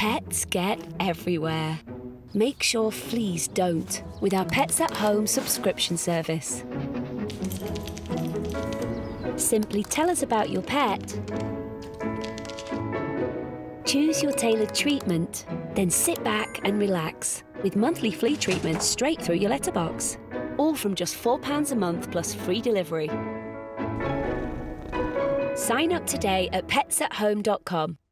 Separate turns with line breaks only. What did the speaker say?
Pets get everywhere. Make sure fleas don't with our Pets at Home subscription service. Simply tell us about your pet, choose your tailored treatment, then sit back and relax with monthly flea treatments straight through your letterbox. All from just £4 a month plus free delivery. Sign up today at petsathome.com.